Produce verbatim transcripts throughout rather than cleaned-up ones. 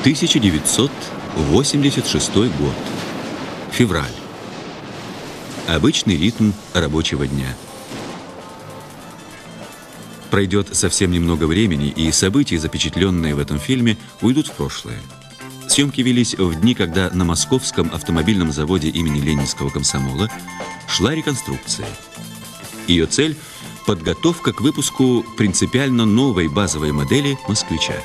тысяча девятьсот восемьдесят шестой год. Февраль. Обычный ритм рабочего дня. Пройдет совсем немного времени, и события, запечатленные в этом фильме, уйдут в прошлое. Съемки велись в дни, когда на Московском автомобильном заводе имени Ленинского комсомола шла реконструкция. Ее цель – подготовка к выпуску принципиально новой базовой модели «Москвича».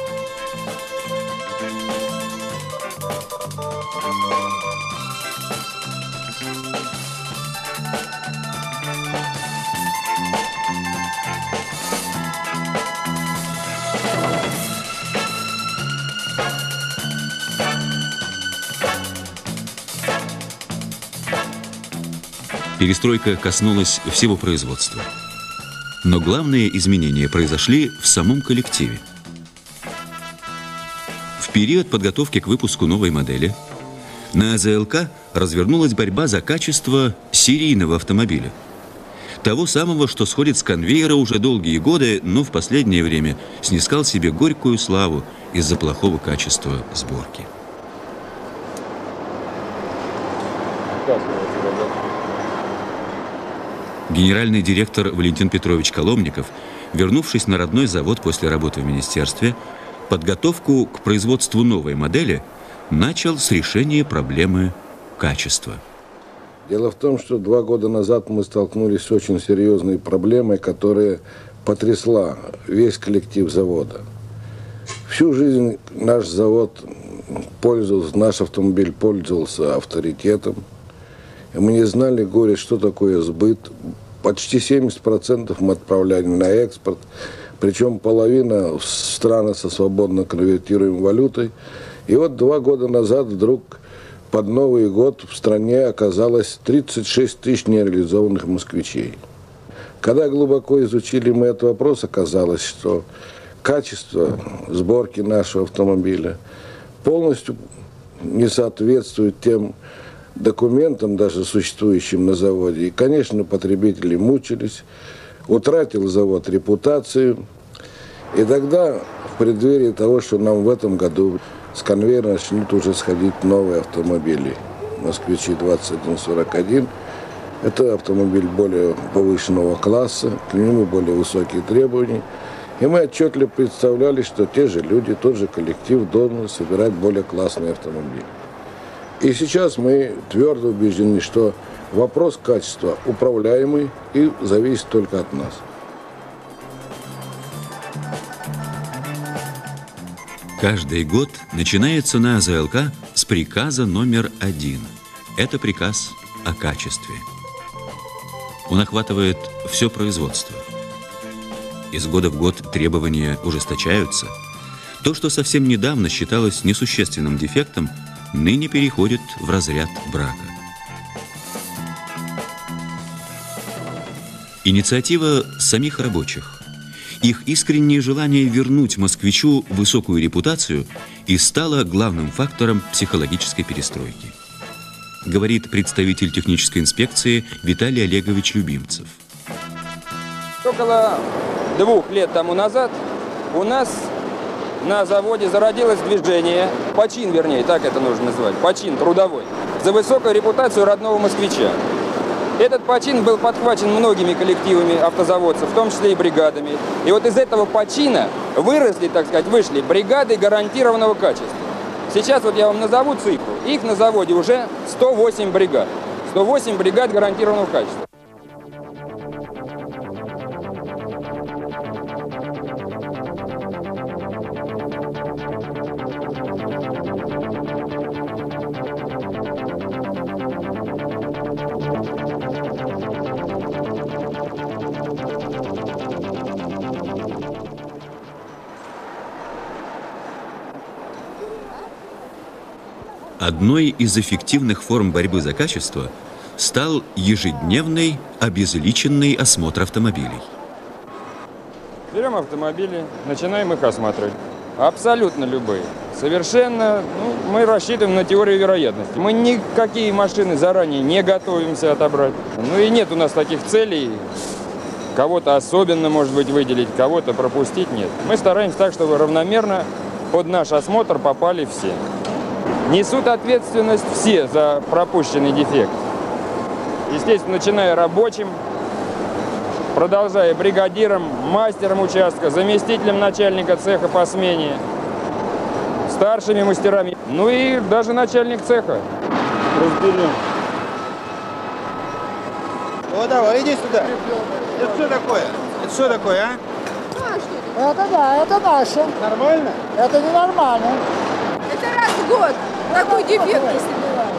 Перестройка коснулась всего производства. Но главные изменения произошли в самом коллективе. В период подготовки к выпуску новой модели на АЗЛК развернулась борьба за качество серийного автомобиля. Того самого, что сходит с конвейера уже долгие годы, но в последнее время снискал себе горькую славу из-за плохого качества сборки. Генеральный директор Валентин Петрович Коломников, вернувшись на родной завод после работы в министерстве, подготовку к производству новой модели начал с решения проблемы качества. Дело в том, что два года назад мы столкнулись с очень серьезной проблемой, которая потрясла весь коллектив завода. Всю жизнь наш завод пользовался, наш автомобиль пользовался авторитетом. И мы не знали, горе, что такое сбыт. Почти семьдесят процентов мы отправляли на экспорт, причем половина в страны со свободно конвертируемой валютой. И вот два года назад вдруг под Новый год в стране оказалось тридцать шесть тысяч нереализованных москвичей. Когда глубоко изучили мы этот вопрос, оказалось, что качество сборки нашего автомобиля полностью не соответствует тем документам, даже существующим на заводе. И, конечно, потребители мучились, утратил завод репутацию. И тогда, в преддверии того, что нам в этом году с конвейера начнут уже сходить новые автомобили, «Москвичи двадцать один сорок один», это автомобиль более повышенного класса, к нему более высокие требования. И мы отчетливо представляли, что те же люди, тот же коллектив должен собирать более классные автомобили. И сейчас мы твердо убеждены, что вопрос качества управляемый и зависит только от нас. Каждый год начинается на АЗЛК с приказа номер один. Это приказ о качестве. Он охватывает все производство. Из года в год требования ужесточаются. То, что совсем недавно считалось несущественным дефектом, ныне переходит в разряд брака. Инициатива самих рабочих, их искреннее желание вернуть москвичу высокую репутацию и стало главным фактором психологической перестройки, говорит представитель технической инспекции Виталий Олегович Любимцев. Около двух лет тому назад у нас на заводе зародилось движение, почин, вернее, так это нужно назвать, почин трудовой, за высокую репутацию родного москвича. Этот почин был подхвачен многими коллективами автозаводцев, в том числе и бригадами. И вот из этого почина выросли, так сказать, вышли бригады гарантированного качества. Сейчас вот я вам назову цифру. Их на заводе уже сто восемь бригад. сто восемь бригад гарантированного качества. Одной из эффективных форм борьбы за качество стал ежедневный обезличенный осмотр автомобилей. Берем автомобили, начинаем их осматривать. Абсолютно любые. Совершенно, ну, мы рассчитываем на теорию вероятности. Мы никакие машины заранее не готовимся отобрать. Ну и нет у нас таких целей, кого-то особенно, может быть, выделить, кого-то пропустить, нет. Мы стараемся так, чтобы равномерно под наш осмотр попали все. Несут ответственность все за пропущенный дефект. Естественно, начиная рабочим, продолжая бригадиром, мастером участка, заместителем начальника цеха по смене, старшими мастерами, ну и даже начальник цеха. Разберем. О, давай, иди сюда. Это что такое? Это что такое, а? Это да, это наше. Нормально? Это ненормально. Это раз в год такой дефект, если бывает.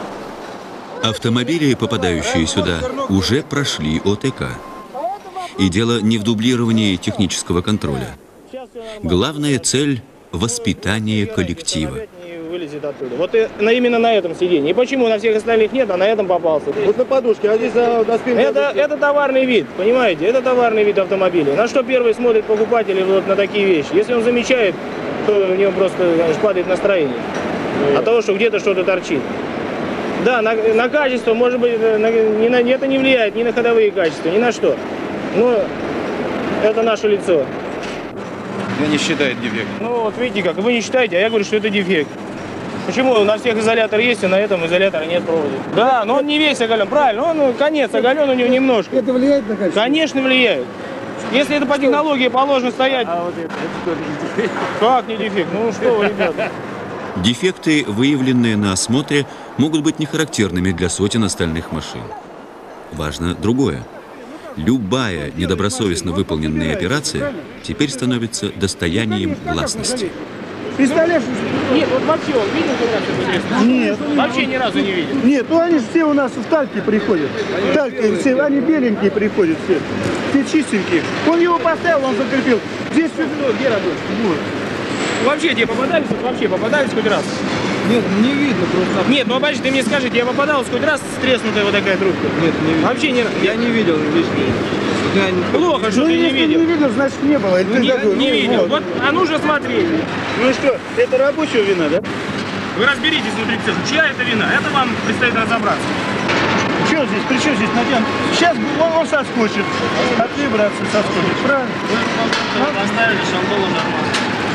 Автомобили, попадающие сюда, уже прошли О Т К. И дело не в дублировании технического контроля. Главная цель – воспитание коллектива. Вылезет оттуда. Вот и, на, именно на этом сиденье. И почему на всех остальных нет, а на этом попался? Вот на подушке, а здесь на, на спинке. Это, это товарный вид, понимаете? Это товарный вид автомобиля. На что первый смотрит покупатель вот на такие вещи? Если он замечает, то у него просто, конечно, падает настроение. От того, что где-то что-то торчит. Да, на, на качество, может быть, на, не на, это не влияет ни на ходовые качества, ни на что. Но это наше лицо. Вы не считаете дефект? Ну, вот видите как, вы не считаете, а я говорю, что это дефект. Почему? На всех изолятор есть, а на этом изолятора нет провода. Да, но он не весь оголен, правильно, он конец оголен у него немножко. Это влияет на качество? Конечно, влияет. Если это по технологии положено стоять... А вот это, это что, не дефект? Как не дефект? Ну что вы, ребята. Дефекты, выявленные на осмотре, могут быть нехарактерными для сотен остальных машин. Важно другое. Любая недобросовестно выполненная операция теперь становится достоянием гласности. Представляешь? Нет, вот вообще он видел хоть раз? Нет. Вообще ни разу не видел. Нет, ну они же все у нас в тальке приходят. Тальки, все, они беленькие приходят все. Все чистенькие. Он его поставил, он закрепил. Здесь все, где рабочий? Вот. Вообще тебе попадались? Вот вообще попадались хоть раз? Нет, не видно просто. Нет, ну обычно ты мне скажи, тебе попадалась хоть раз треснутая вот такая трубка? Нет, не видно. Вообще ни разу. Я не видел лишнего. Плохо, что Ну, ты не если видел. не видел, значит не было. Ну, не, не видел. Вот, а нужно смотреть. Ну что, это рабочая вина, да? Вы разберитесь внутри цеха, чья это вина? Это вам предстоит разобраться. Что здесь, при чем здесь надену? Сейчас он, он соскочит. А ты, братцы, соскочит. Правильно? Поставили шандолу нормально.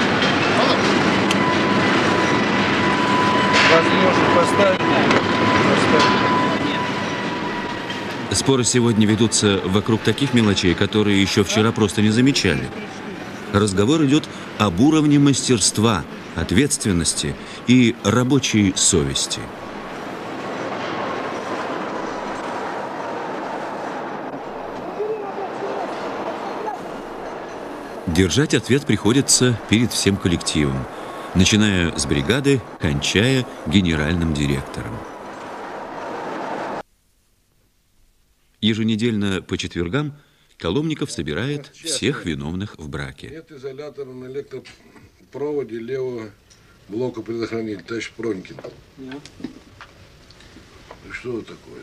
Возможно, поставить. Поставить. Споры сегодня ведутся вокруг таких мелочей, которые еще вчера просто не замечали. Разговор идет об уровне мастерства, ответственности и рабочей совести. Держать ответ приходится перед всем коллективом, начиная с бригады, кончая генеральным директором. Еженедельно по четвергам Коломников собирает всех виновных в браке. Нет изолятора на электропроводе левого блока предохранителя, товарищ Пронькин. Нет. Что такое?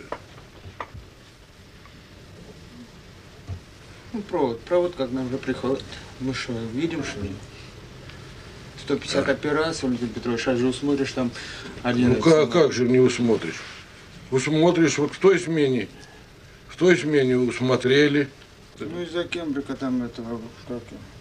Ну, провод. Провод как нам же приходит. Мы что, видим, что ли? сто пятьдесят а. операций, Валентин Петрович, сейчас же усмотришь там один. Ну как, как же не усмотришь? Усмотришь вот в той смене. В той смене усмотрели. Ну из-за Кембрика там этого как.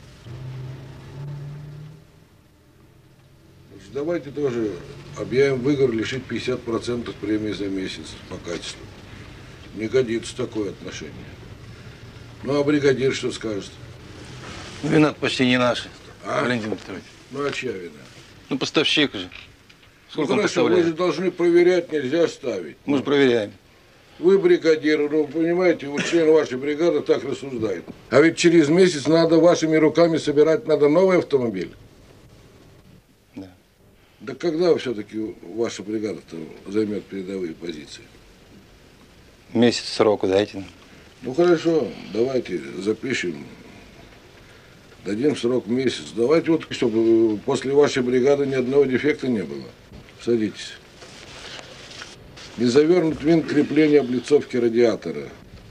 Давайте тоже объявим выговор, лишить пятьдесят процентов премии за месяц по качеству. Не годится такое отношение. Ну а бригадир что скажет? Вина почти не наша, А? Валентин Петрович. Ну а чья вина? Ну поставщик же. Сколько Ну он хорошо, вы поставляет? же должны проверять, нельзя ставить. Мы же проверяем. Вы бригадир, ну, понимаете, вот член вашей бригады так рассуждает. А ведь через месяц надо вашими руками собирать, надо новый автомобиль. Да. Да когда все-таки ваша бригада-то займет передовые позиции? Месяц сроку дайте. Ну хорошо, давайте запишем, дадим срок месяц. Давайте вот, чтобы после вашей бригады ни одного дефекта не было. Садитесь. Не завернут винт крепления облицовки радиатора.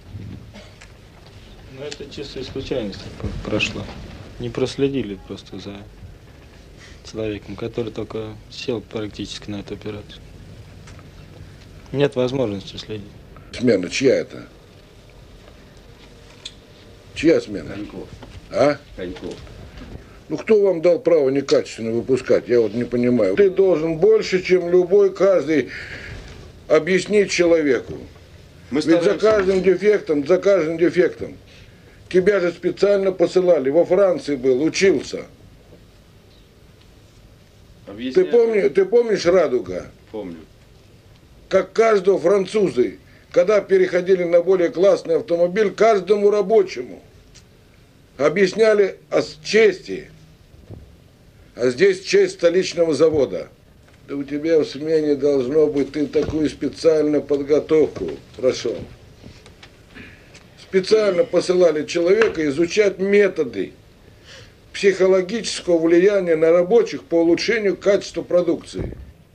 Ну это чисто случайность прошло. Не проследили просто за человеком, который только сел практически на эту операцию. Нет возможности следить. Смена чья это? Чья смена? Коньков. А? Коньков. Ну, кто вам дал право некачественно выпускать? Я вот не понимаю. Ты должен больше, чем любой, каждый, объяснить человеку. Мы Ведь за каждым дефектом, за каждым дефектом. Тебя же специально посылали. Во Франции был, учился. Ты, помни, ты помнишь «Радуга»? Помню. Как каждого француза, когда переходили на более классный автомобиль, каждому рабочему объясняли о чести. А здесь честь столичного завода. Да у тебя в смене должно быть, ты такую специальную подготовку прошел. Специально посылали человека изучать методы психологического влияния на рабочих по улучшению качества продукции.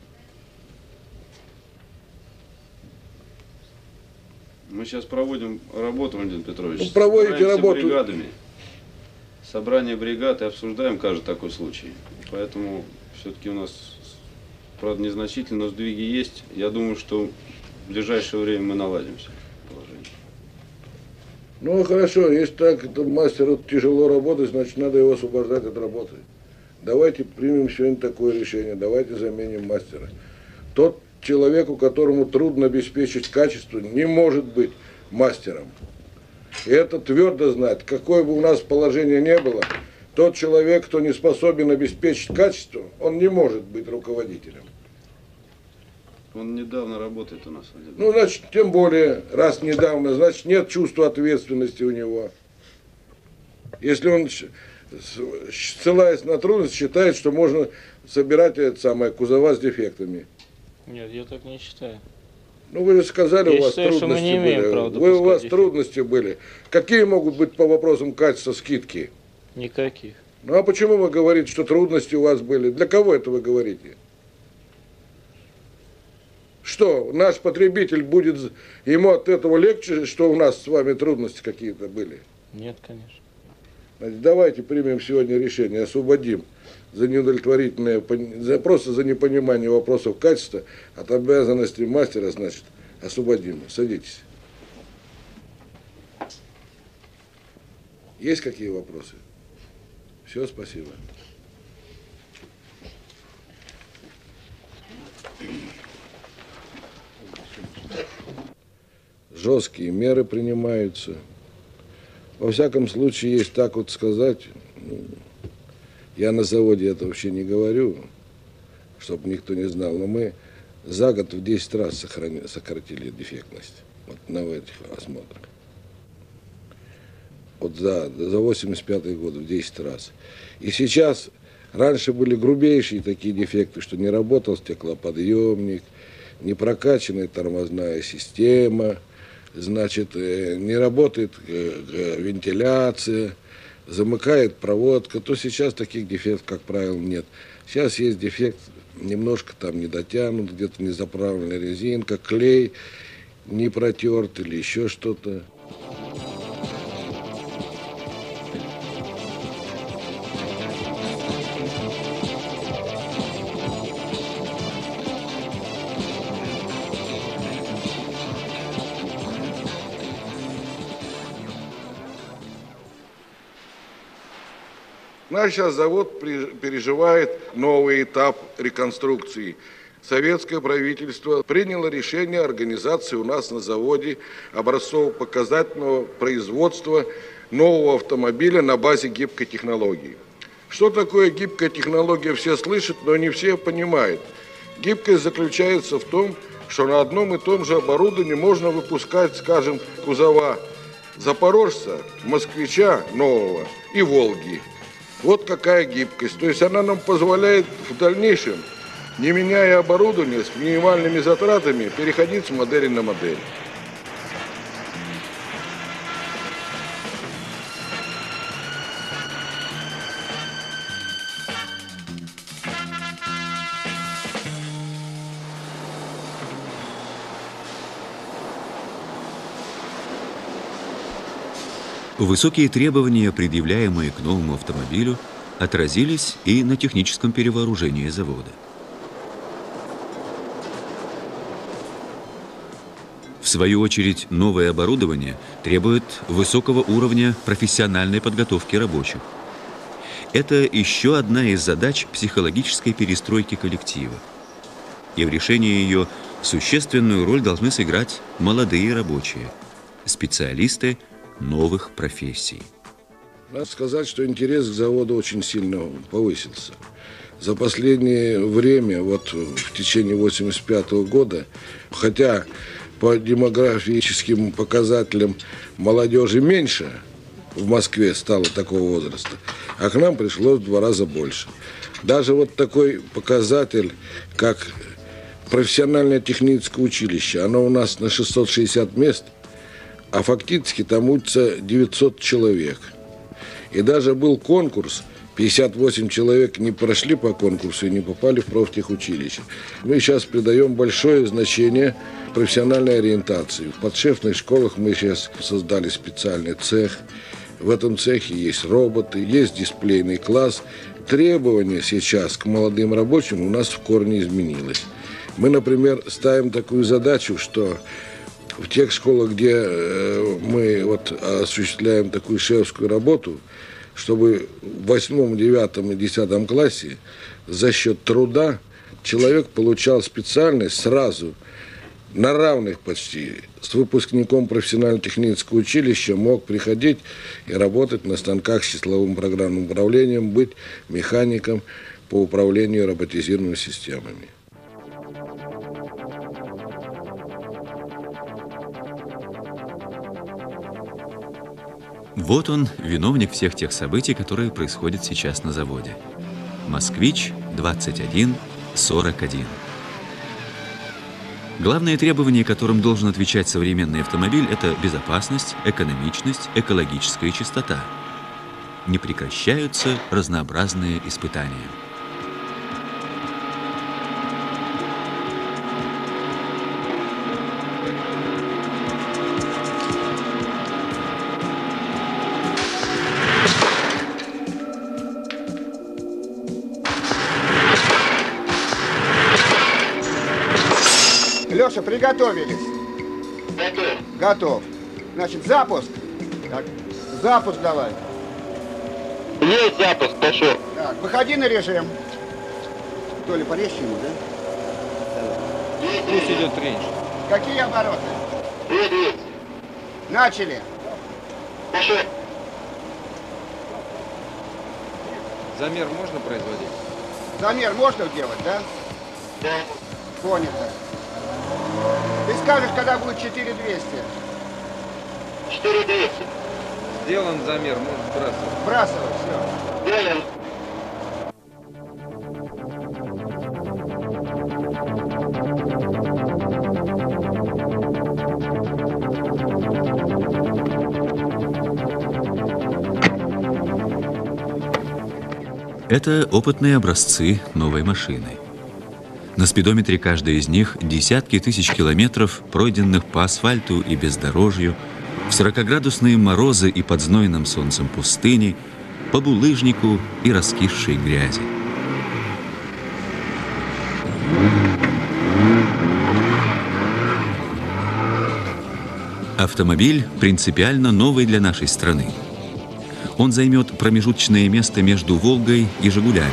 Мы сейчас проводим работу, Валентин Петрович. Вы проводите работу бригадами. Собрание бригад и обсуждаем каждый такой случай. Поэтому все-таки у нас, правда, незначительно, но сдвиги есть. Я думаю, что в ближайшее время мы наладим все положение. Ну хорошо, если так, это мастеру тяжело работать, значит надо его освобождать от работы. Давайте примем сегодня такое решение, давайте заменим мастера. Тот человеку, которому трудно обеспечить качество, не может быть мастером. И это твердо знать, какое бы у нас положение ни было, тот человек, кто не способен обеспечить качество, он не может быть руководителем. Он недавно работает у нас. Ну, значит, тем более, раз недавно, значит, нет чувства ответственности у него. Если он, ссылаясь на трудность, считает, что можно собирать это самое, кузова с дефектами. Нет, я так не считаю. Ну, вы же сказали, я у вас считаю, трудности что мы не имеем были. права Вы, у вас дефект. трудности были. Какие могут быть по вопросам качества скидки? Никаких. Ну, а почему вы говорите, что трудности у вас были? Для кого это вы говорите? Что, наш потребитель будет, ему от этого легче, что у нас с вами трудности какие-то были? Нет, конечно. Значит, давайте примем сегодня решение, освободим за неудовлетворительное, за, просто за непонимание вопросов качества от обязанностей мастера, значит, освободим. Садитесь. Есть какие вопросы? Все, спасибо. Жесткие меры принимаются. Во всяком случае, есть так вот сказать, я на заводе это вообще не говорю, чтобы никто не знал, но мы за год в десять раз сохранили, сократили дефектность вот на этих осмотрах. Вот за, за восемьдесят пятый год в десять раз. И сейчас, раньше были грубейшие такие дефекты, что не работал стеклоподъемник, не прокачанная тормозная система, значит, не работает вентиляция, замыкает проводка, то сейчас таких дефектов, как правило, нет. Сейчас есть дефект, немножко там не дотянут, где-то не заправленная резинка, клей не протерт или еще что-то. Наш сейчас завод переживает новый этап реконструкции. Советское правительство приняло решение организации у нас на заводе образцово-показательного производства нового автомобиля на базе гибкой технологии. Что такое гибкая технология, все слышат, но не все понимают. Гибкость заключается в том, что на одном и том же оборудовании можно выпускать, скажем, кузова Запорожца, Москвича нового и Волги. Вот какая гибкость. То есть она нам позволяет в дальнейшем, не меняя оборудование, с минимальными затратами, переходить с модели на модель. Высокие требования, предъявляемые к новому автомобилю, отразились и на техническом перевооружении завода. В свою очередь, новое оборудование требует высокого уровня профессиональной подготовки рабочих. Это еще одна из задач психологической перестройки коллектива. И в решении ее существенную роль должны сыграть молодые рабочие, специалисты новых профессий. Надо сказать, что интерес к заводу очень сильно повысился. За последнее время, вот в течение восемьдесят пятого года, хотя по демографическим показателям молодежи меньше в Москве стало такого возраста, а к нам пришло в два раза больше. Даже вот такой показатель, как профессиональное техническое училище, оно у нас на шестьсот шестьдесят мест, а фактически там учатся девятьсот человек. И даже был конкурс, пятьдесят восемь человек не прошли по конкурсу и не попали в профтехучилище. Мы сейчас придаем большое значение профессиональной ориентации. В подшефных школах мы сейчас создали специальный цех. В этом цехе есть роботы, есть дисплейный класс. Требования сейчас к молодым рабочим у нас в корне изменилось. Мы, например, ставим такую задачу, что в тех школах, где мы вот осуществляем такую шефскую работу, чтобы в восьмом, девятом и десятом классе за счет труда человек получал специальность сразу, на равных почти, с выпускником профессионально-технического училища, мог приходить и работать на станках с числовым программным управлением, быть механиком по управлению роботизированными системами. Вот он, виновник всех тех событий, которые происходят сейчас на заводе. «Москвич двадцать один сорок один». Главные требования, которым должен отвечать современный автомобиль, это безопасность, экономичность, экологическая чистота. Не прекращаются разнообразные испытания. Леша, приготовились? Готов. Готов. Значит, запуск. Так, запуск давай. Есть запуск, пошел. Так, выходи на режим. Толя, порежь ему, да? Пусть идет рейндж. Какие обороты? две двести. Начали. Пошел. Замер можно производить? Замер можно делать, да? Да. Понято. Ты скажешь, когда будет четыре двести? четыре двести. Сделан замер, можно сбрасывать. Сбрасывай, все. Сделан. Это опытные образцы новой машины. На спидометре каждой из них десятки тысяч километров, пройденных по асфальту и бездорожью, в сорокаградусные морозы и под знойным солнцем пустыни, по булыжнику и раскисшей грязи. Автомобиль принципиально новый для нашей страны. Он займет промежуточное место между «Волгой» и «Жигулями».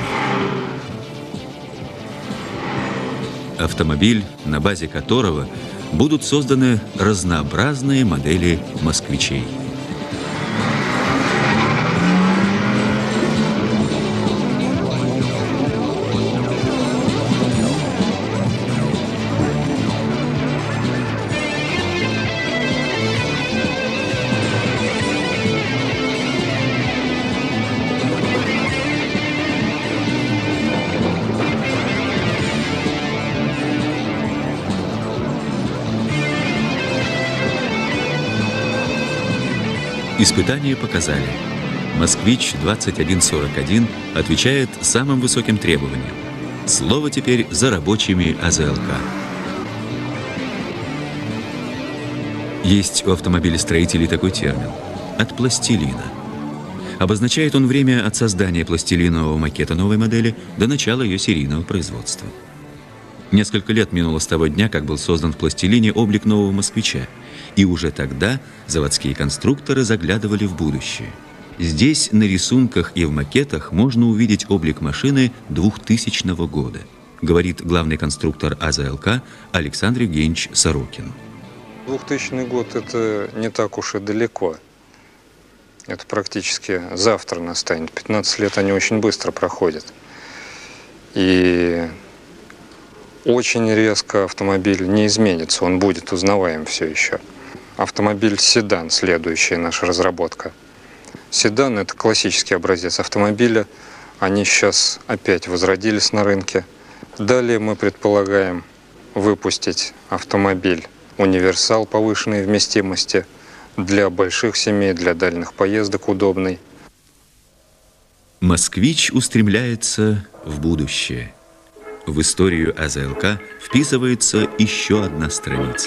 Автомобиль, на базе которого будут созданы разнообразные модели москвичей. Испытания показали, «Москвич двадцать один сорок один» отвечает самым высоким требованиям. Слово теперь за рабочими АЗЛК. Есть у автомобилестроителей такой термин – «от пластилина». Обозначает он время от создания пластилинового макета новой модели до начала ее серийного производства. Несколько лет минуло с того дня, как был создан в пластилине облик нового «Москвича». И уже тогда заводские конструкторы заглядывали в будущее. Здесь на рисунках и в макетах можно увидеть облик машины двухтысячного года, говорит главный конструктор АЗЛК Александр Евгеньевич Сорокин. двухтысячный год – это не так уж и далеко. Это практически завтра настанет. пятнадцать лет они очень быстро проходят. И очень резко автомобиль не изменится, он будет узнаваем все еще. Автомобиль седан – следующая наша разработка. Седан – это классический образец автомобиля. Они сейчас опять возродились на рынке. Далее мы предполагаем выпустить автомобиль универсал повышенной вместимости для больших семей, для дальних поездок удобный. «Москвич» устремляется в будущее. В историю АЗЛК вписывается еще одна страница.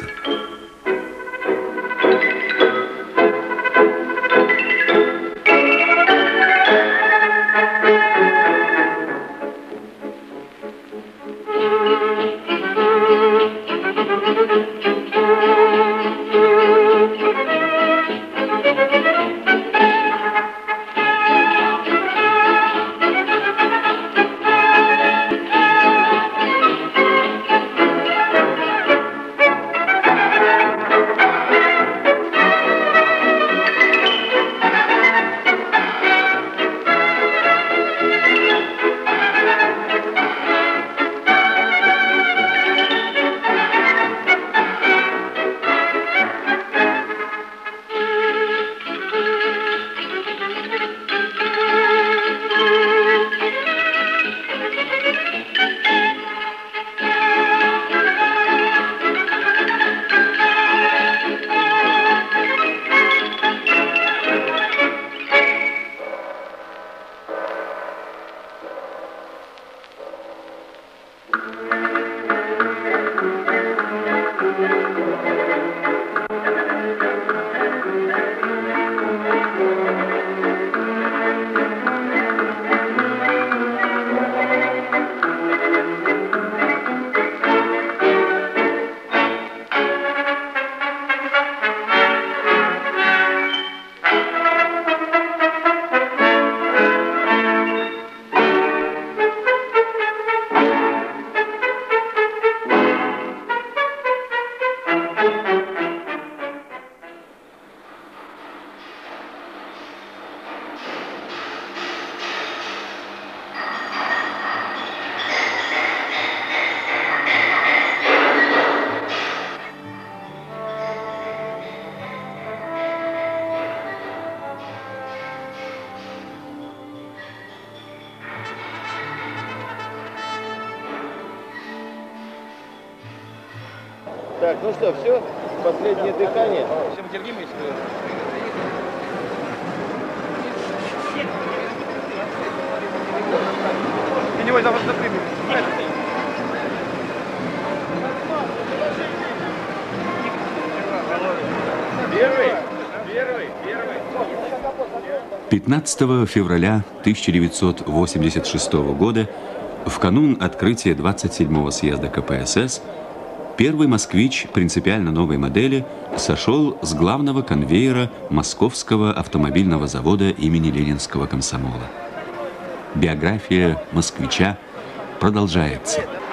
Так, ну что, все? Последнее дыхание. Все, мы терпимость. Теневой запас запрыгнет. Первый, первый, первый. пятнадцатого февраля тысяча девятьсот восемьдесят шестого года, в канун открытия двадцать седьмого съезда ка пэ эс эс, первый «Москвич» принципиально новой модели сошел с главного конвейера Московского автомобильного завода имени Ленинского комсомола. Биография «Москвича» продолжается.